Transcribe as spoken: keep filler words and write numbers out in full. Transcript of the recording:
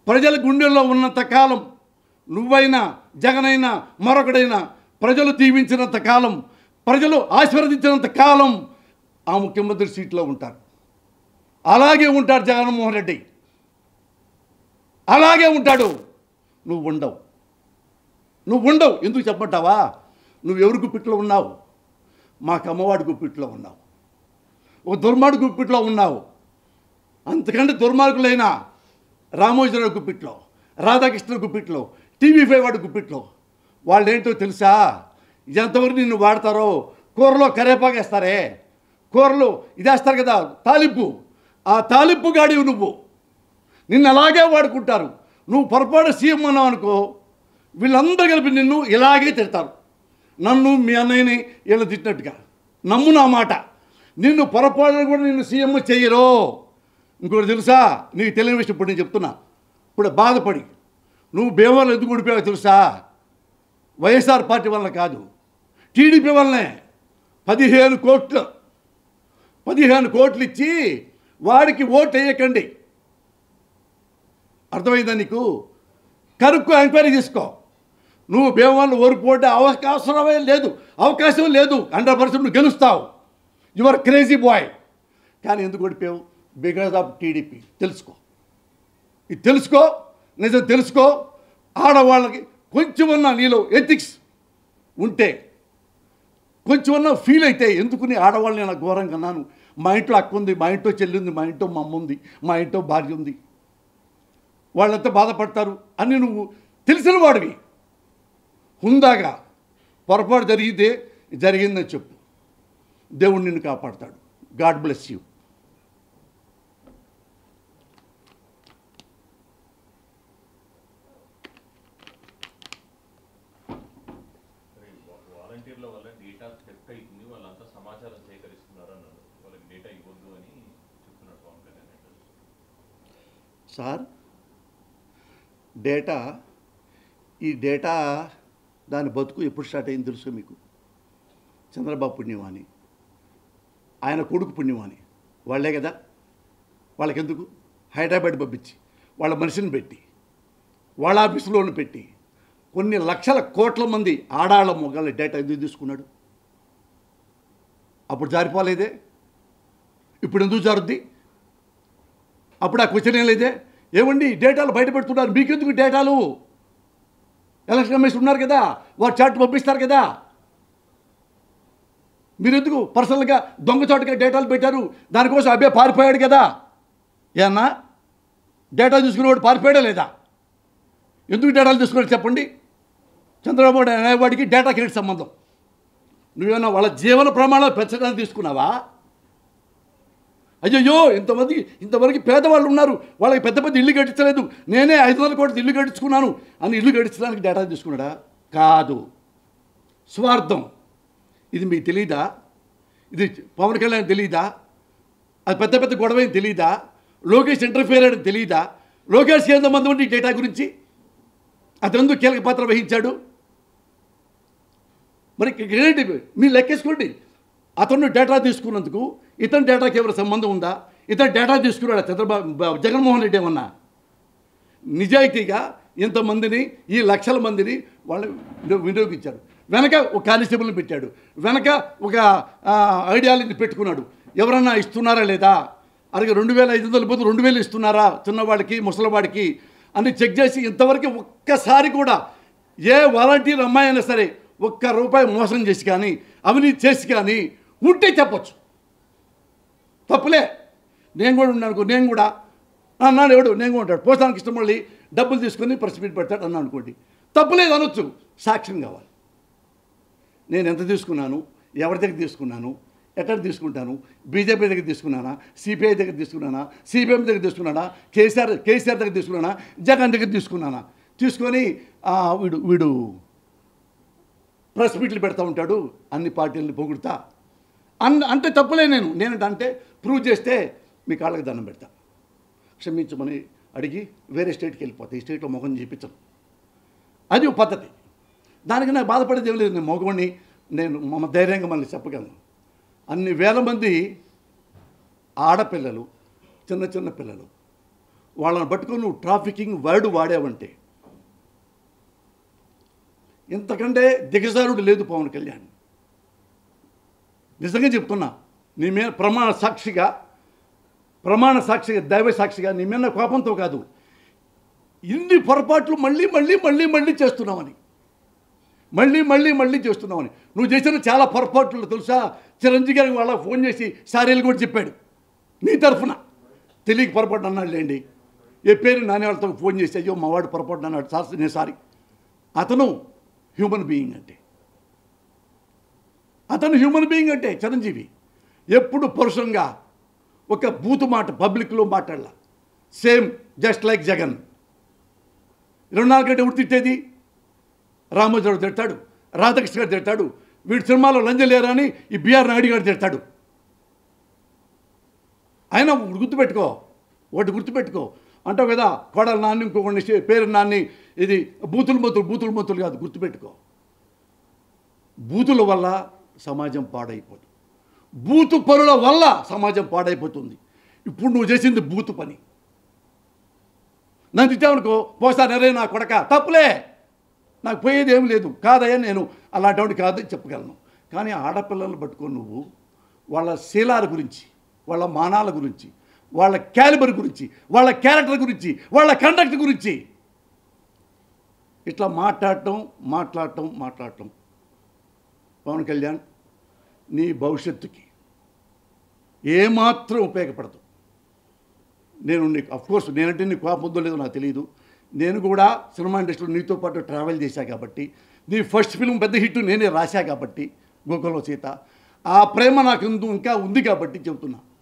ప్రజల గుండెల్లో ఉన్నంత కాలం, నువ్వైనా జగనైనా మరొకడైనా ప్రజలు దీవించినంత కాలం, ప్రజలు ఆశీర్వదించినంత కాలం ఆ ముఖ్యమంత్రి సీట్లో ఉంటారు. అలాగే ఉంటాడు జగన్మోహన్ రెడ్డి, అలాగే ఉంటాడు. నువ్వు ఉండవు, నువ్వు ఉండవు. ఎందుకు చెప్పమంటావా? నువ్వు ఎవరి గుప్పిట్లో ఉన్నావు? మాకు అమ్మవాడి గుప్పిట్లో ఉన్నావు, ఒక దుర్మార్గు గుప్పిట్లో ఉన్నావు. అంతకంటే దుర్మార్గులైన రామోజీరావు గుప్పిట్లో, రాధాకృష్ణ గుప్పిట్లో, టీవీ ఫైవ్ వాడి గుప్పిట్లో. వాళ్ళు ఏంటో తెలుసా? ఎంతవరకు నిన్ను వాడతారో. కూరలో కరేపాకు వేస్తారే, కూరలో ఇది వేస్తారు కదా తాలింపు, ఆ తాలింపు గాడివి నువ్వు. నిన్ను అలాగే వాడుకుంటారు. నువ్వు పొరపాటు సీఎం అన్నావు అనుకో, వీళ్ళందరూ కలిపి నిన్ను ఇలాగే తిడతారు. నన్ను మీ అన్నయ్యని వీళ్ళు తిట్టినట్టుగా. నమ్ము నా మాట. నిన్ను పొరపాటు కూడా నిన్ను సీఎం చెయ్యరు. ఇంకోటి తెలుసా? నీకు తెలియని విషయం ఇప్పుడు నేను చెప్తున్నా. ఇప్పుడు బాధపడి నువ్వు భీమవరం ఎందుకు ఊడిపోయావో తెలుసా? వైఎస్ఆర్ పార్టీ వల్ల కాదు, టీడీపీ వల్లనే. పదిహేను కోట్లు పదిహేను కోట్లు ఇచ్చి వాడికి ఓటు వేయకండి. అర్థమైందా నీకు? కనుక్కో, ఎంక్వైరీ చేసుకో. నువ్వు భీమవరంలో ఓడిపోతే అవకాశమే లేదు, అవకాశం లేదు. హండ్రెడ్ పర్సెంట్ నువ్వు గెలుస్తావు. Your crazy boy. కానీ ఎందుకు ఓడిపోయావు? Because of TDP. తెలుసుకో, ఇది తెలుసుకో, నిజం తెలుసుకో. ఆడవాళ్ళకి కొంచెమన్నా నీలో ఎథిక్స్ ఉంటే, కొంచెమన్నా ఫీల్ అయితే, ఎందుకుని ఆడవాళ్ళని నేను ఘోరంగా అన్నాను. మా ఇంట్లో అక్క ఉంది, మా ఇంట్లో చెల్లి ఉంది, మా ఇంట్లో మా అమ్మ ఉంది, మా ఇంట్లో భార్య ఉంది, వాళ్ళంతా బాధపడతారు అని నువ్వు తెలిసిన వాడివి. హుందాగా పొరపాటు జరిగితే జరిగిందని చెప్పు. దేవుడు నిన్ను కాపాడతాడు. God bless you. Sir, data, ఈ డేటా దాని బతుకు ఎప్పుడు స్టార్ట్ అయింది తెలుసు మీకు? చంద్రబాబు పుణ్యమాని, ఆయన కొడుకు పుణ్యమాని. వాళ్ళే కదా. వాళ్ళకెందుకు? హైదరాబాద్ పంపించి వాళ్ళ మనిషిని పెట్టి, వాళ్ళ ఆఫీసులోని పెట్టి కొన్ని లక్షల కోట్ల మంది ఆడాళ్ళ మొగాళ్ళ డేటా ఎందుకు తీసుకున్నాడు? అప్పుడు జారిపోలేదే, ఇప్పుడు ఎందుకు జారుద్ది? అప్పుడు ఆ క్వశ్చన్ ఏం లేదే. ఏమండి డేటాలు బయట పెడుతున్నారు, మీకెందుకు డేటాలు? ఎలక్షన్ కమిషన్ ఉన్నారు కదా, వారు చాట్ పంపిస్తారు కదా. మీరెందుకు పర్సనల్గా దొంగచాటుగా డేటాలు పెట్టారు? దానికోసం అబ్బాయి పారిపోయాడు కదా. ఏమన్నా డేటా తీసుకునేవాడు పారిపోయాడా లేదా? ఎందుకు డేటాలు తీసుకున్నాడు చెప్పండి? చంద్రబాబు అనేవాడికి డేటాకి ఏంటి సంబంధం? నువ్వేమన్నా వాళ్ళ జీవన ప్రమాణాలు పెంచడానికి తీసుకున్నావా? అయ్యయ్యో, ఇంతమంది ఇంతవరకు పేదవాళ్ళు ఉన్నారు, వాళ్ళకి పెద్ద పెద్ద ఇల్లు కట్టించలేదు, నేనే ఐదు వందల కోట్ల ఇల్లు కట్టించుకున్నాను అని ఇల్లు కట్టించడానికి డేటా తీసుకున్నాడా? కాదు, స్వార్థం. ఇది మీకు తెలీదా? ఇది పవన్ కళ్యాణ్ తెలీదా? అది పెద్ద పెద్ద గొడవ ఏం తెలీదా? లోకేష్ ఇంటర్ఫియర్ అని తెలీదా? లోకేష్కి ఎంతమంది ఉంది డేటా గురించి? అతను ఎందుకు కీలక పాత్ర వహించాడు? మరి ఏంటి మీరు లెక్కేసుకోండి. అతను డేటా తీసుకున్నందుకు ఇతని డేటాకి ఎవరి సంబంధం ఉందా? ఇతను డేటా తీసుకున్నాడా చంద్రబాబు జగన్మోహన్ రెడ్డి ఏమన్నా? నిజాయితీగా ఇంతమందిని, ఈ లక్షల మందిని వాళ్ళు వినియోగించారు. వెనక ఒక కానిస్టేబుల్ని పెట్టాడు, వెనక ఒక ఐడియాలజీని పెట్టుకున్నాడు. ఎవరన్నా ఇస్తున్నారా లేదా? అలాగే రెండు వేల ఐదు వందల పోతే రెండు వేలు ఇస్తున్నారా చిన్నవాడికి ముసలివాడికి అని చెక్ చేసి ఇంతవరకు ఒక్కసారి కూడా ఏ వాలంటీర్ అమ్మాయి అయినా సరే ఒక్క రూపాయి మోసం చేసి కానీ అవినీతి చేసి కానీ ఉంటే చెప్పచ్చు. తప్పులే. నేను కూడా ఉన్నాను, నేను కూడా అన్నాడు. ఎవడు? నేను కూడా ఉంటాడు. పోసానికి ఇష్టం మళ్ళీ డబ్బులు తీసుకొని ప్రెస్ మీట్ పెడతాడు అన్నా అనుకోండి, తప్పులేదు అనొచ్చు. సాక్ష్యం కావాలి. నేను ఎంత తీసుకున్నాను, ఎవరి దగ్గర తీసుకున్నాను, ఎక్కడ తీసుకుంటాను, బీజేపీ దగ్గర తీసుకున్నానా, సిపిఐ దగ్గర తీసుకున్నానా, సిపిఎం దగ్గర తీసుకున్నానా, కేసీఆర్ కేసీఆర్ దగ్గర తీసుకున్నానా, జగన్ దగ్గర తీసుకున్నానా? తీసుకొని వీడు వీడు ప్రెస్ మీట్లు పెడతా ఉంటాడు, అన్ని పార్టీలను పొగుడుతా అన్ అంటే తప్పులే. నేను నేనంటే ప్రూవ్ చేస్తే మీ కాళ్ళకి దండం పెడతా, క్షమించమని అడిగి వేరే స్టేట్కి వెళ్ళిపోతాయి. ఈ స్టేట్లో మొహం చూపించను. అది ఒక పద్ధతి. దానికి నాకు బాధపడేది ఏం లేదు. నేను మొగవాడిని, నేను మమ్మ ధైర్యంగా మళ్ళీ చెప్పగలను. అన్ని వేల మంది ఆడపిల్లలు, చిన్న చిన్న పిల్లలు వాళ్ళని పట్టుకొని నువ్వు ట్రాఫికింగ్ వర్డ్ వాడావంటే ఇంతకంటే దిగజారుడు లేదు పవన్ కళ్యాణ్. నిజంగా చెప్తున్నా, నీ మీద ప్రమాణ సాక్షిగా ప్రమాణ సాక్షిగా దైవ సాక్షిగా నీ మీద కోపంతో కాదు, ఇన్ని పొరపాట్లు మళ్ళీ మళ్ళీ మళ్ళీ మళ్ళీ చేస్తున్నామని మళ్ళీ మళ్ళీ మళ్ళీ చేస్తున్నామని నువ్వు చేసిన చాలా పొరపాట్లు తెలుసా. చిరంజీవి గారికి వాళ్ళ ఫోన్ చేసి సారీలు కూడా చెప్పాడు నీ తరఫున. తెలియక పొరపాటు అన్నాడు లేండి. ఏ పేరు నాని వాళ్ళతో ఫోన్ చేసి అయ్యో మా వాడు పొరపాటు అన్నాడు సార్, నేను సారీ. అతను హ్యూమన్ బీయింగ్ అంటే అతను హ్యూమన్ బీయింగ్ అంటే చిరంజీవి ఎప్పుడు పరుషంగా ఒక బూతు మాట పబ్లిక్లో మాట్లాడాల. Same just like Jagan. ఇరవై నాలుగు గంటలు ఎవరు తిట్టేది? రామోజీరావు తిడతాడు, రాధాకృష్ణ గారు తిడతాడు, వీడి సినిమాలో లంజం లేరా అని ఈ బిఆర్ నాయుడు గారు తిడతాడు. అయినా గుర్తుపెట్టుకో, ఒకటి గుర్తుపెట్టుకో అంటావు కదా, కోడలు నాన్ని ఇంకొకటి పేరు నాన్ని, ఇది బూతులు మొత్తులు బూతులు మొత్తులు కాదు, గుర్తుపెట్టుకో. బూతుల వల్ల సమాజం పాడైపోతుంది, బూతు పనుల వల్ల సమాజం పాడైపోతుంది. ఇప్పుడు నువ్వు చేసింది బూతు పని. నన్ను తిట్టావనుకో, పోసాను అరే నా కొడక, తప్పులే, నాకు పోయేది ఏం లేదు, కాదయ్యా నేను అలాంటి కాదని చెప్పగలను. కానీ ఆడపిల్లలను పట్టుకొని నువ్వు వాళ్ళ శీలాల గురించి, వాళ్ళ మానాల గురించి, వాళ్ళ క్యాలిబర్ గురించి, వాళ్ళ క్యారెక్టర్ గురించి, వాళ్ళ కండక్ట్ గురించి ఇట్లా మాట్లాడటం మాట్లాడటం మాట్లాడటం పవన్ కళ్యాణ్ నీ భవిష్యత్తుకి ఏమాత్రం ఉపయోగపడదు. నేను నీకు అఫ్కోర్స్ నేనంటే నీకు కోపం ఉందో లేదో నాకు తెలియదు. నేను కూడా సినిమా ఇండస్ట్రీలో నీతో పాటు ట్రావెల్ చేశా కాబట్టి, నీ ఫస్ట్ ఫిల్మ్ పెద్ద హిట్ నేనే రాశా కాబట్టి, గోకులం సీత, ఆ ప్రేమ నాకు ఇంకా ఉంది కాబట్టి చెబుతున్నా.